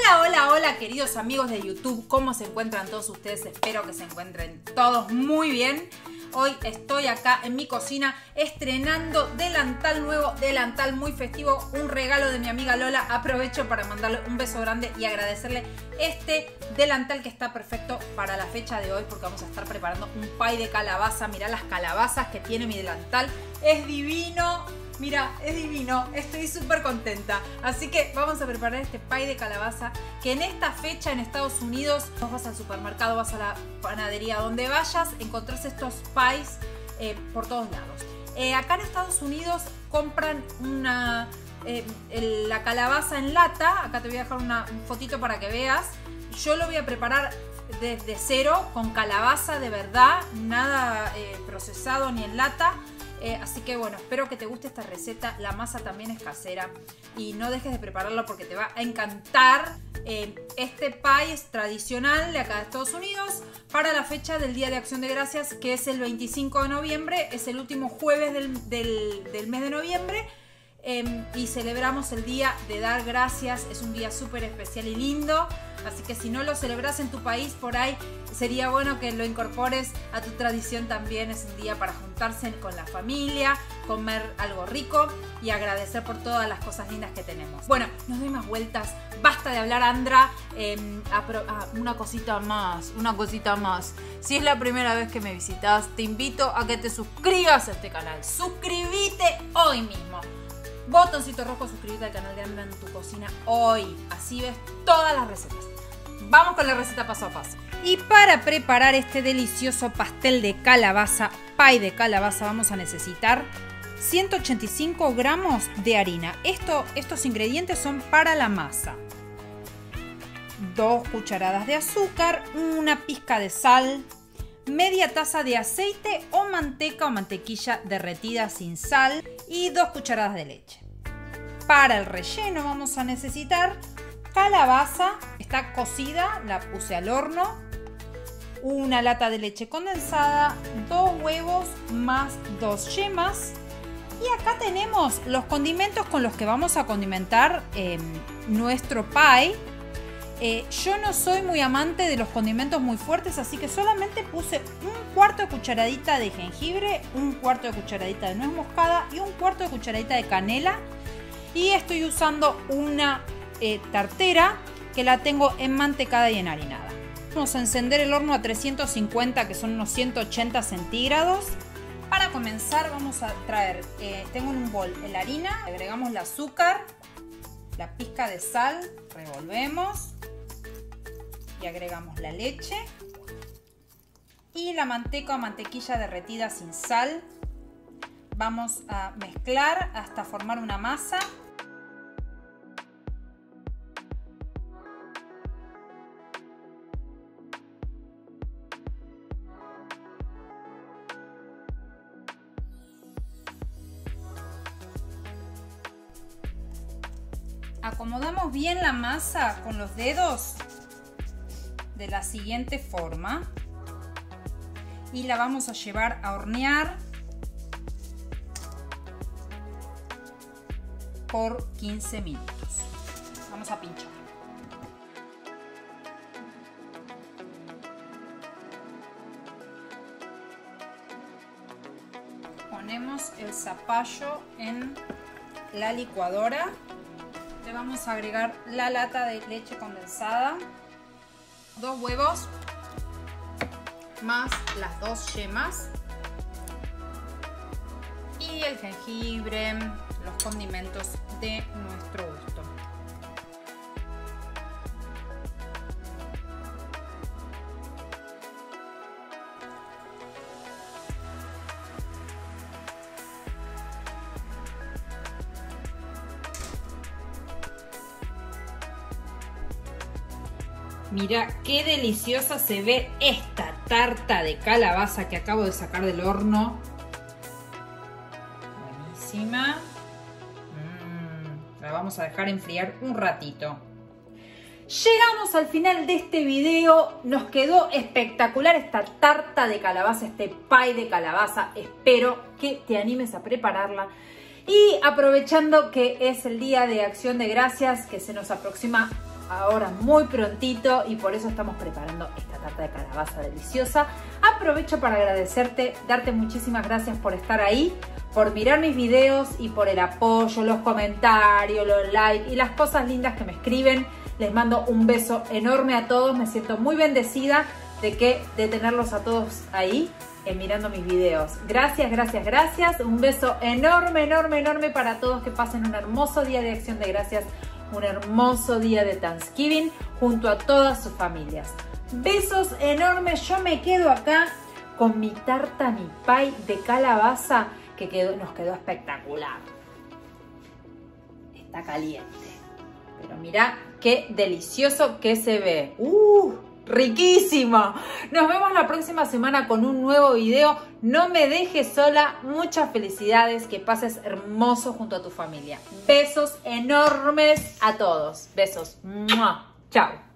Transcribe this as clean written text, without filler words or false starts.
Hola, hola, hola queridos amigos de YouTube, ¿cómo se encuentran todos ustedes? Espero que se encuentren todos muy bien. Hoy estoy acá en mi cocina estrenando delantal nuevo, delantal muy festivo, un regalo de mi amiga Lola. Aprovecho para mandarle un beso grande y agradecerle este delantal que está perfecto para la fecha de hoy porque vamos a estar preparando un pie de calabaza. Mirá las calabazas que tiene mi delantal, es divino. Mira, es divino, estoy súper contenta. Así que vamos a preparar este pie de calabaza que en esta fecha en Estados Unidos, vos vas al supermercado, vas a la panadería, donde vayas, encontrás estos pies por todos lados. Acá en Estados Unidos compran la calabaza en lata. Acá te voy a dejar una fotito para que veas. Yo lo voy a preparar desde cero, con calabaza de verdad, nada procesado ni en lata. Así que bueno, espero que te guste esta receta. La masa también es casera y no dejes de prepararlo porque te va a encantar. Este pie es tradicional de acá de Estados Unidos para la fecha del Día de Acción de Gracias, que es el 25 de noviembre, es el último jueves del mes de noviembre. Y celebramos el Día de Dar Gracias. Es un día súper especial y lindo. Así que si no lo celebras en tu país, por ahí sería bueno que lo incorpores a tu tradición también. Es un día para juntarse con la familia, comer algo rico y agradecer por todas las cosas lindas que tenemos. Bueno, no doy más vueltas. Basta de hablar, Andra. Una cosita más. Si es la primera vez que me visitas, te invito a que te suscribas a este canal. Suscríbete hoy mismo. Botoncito rojo, suscríbete al canal de Andra en tu cocina hoy. Así ves todas las recetas. Vamos con la receta paso a paso. Y para preparar este delicioso pastel de calabaza, pie de calabaza, vamos a necesitar 185 gramos de harina. Estos ingredientes son para la masa. 2 cucharadas de azúcar, una pizca de sal, media taza de aceite o manteca o mantequilla derretida sin sal y 2 cucharadas de leche. Para el relleno vamos a necesitar calabaza, está cocida, la puse al horno, una lata de leche condensada, 2 huevos más 2 yemas. Y acá tenemos los condimentos con los que vamos a condimentar nuestro pie. Yo no soy muy amante de los condimentos muy fuertes, así que solamente puse 1/4 de cucharadita de jengibre, 1/4 de cucharadita de nuez moscada y 1/4 de cucharadita de canela. Y estoy usando una tartera que la tengo enmantecada y enharinada. Vamos a encender el horno a 350, que son unos 180 centígrados. Para comenzar vamos a traer, tengo en un bol la harina, agregamos el azúcar, la pizca de sal, revolvemos y agregamos la leche y la manteca o mantequilla derretida sin sal. Vamos a mezclar hasta formar una masa. Acomodamos bien la masa con los dedos de la siguiente forma y la vamos a llevar a hornear por 15 minutos. Vamos a pinchar. Ponemos el zapallo en la licuadora. Le vamos a agregar la lata de leche condensada, 2 huevos más las 2 yemas y el jengibre, los condimentos de nuestro gusto. Mira qué deliciosa se ve esta tarta de calabaza que acabo de sacar del horno. Buenísima. La vamos a dejar enfriar un ratito. Llegamos al final de este video. Nos quedó espectacular esta tarta de calabaza, este pie de calabaza. Espero que te animes a prepararla. Y aprovechando que es el Día de Acción de Gracias, que se nos aproxima ahora muy prontito y por eso estamos preparando esta tarta de calabaza deliciosa. Aprovecho para agradecerte, darte muchísimas gracias por estar ahí, por mirar mis videos y por el apoyo, los comentarios, los likes y las cosas lindas que me escriben. Les mando un beso enorme a todos, me siento muy bendecida de tenerlos a todos ahí mirando mis videos. Gracias, gracias, gracias. Un beso enorme, enorme, enorme para todos. Que pasen un hermoso día de Acción de Gracias, un hermoso día de Thanksgiving junto a todas sus familias. Besos enormes. Yo me quedo acá con mi tarta, mi pie de calabaza que nos quedó espectacular. Está caliente, pero mirá qué delicioso que se ve. ¡Riquísimo! Nos vemos la próxima semana con un nuevo video. No me dejes sola. Muchas felicidades. Que pases hermoso junto a tu familia. Besos enormes a todos. Besos. ¡Mua! Chao.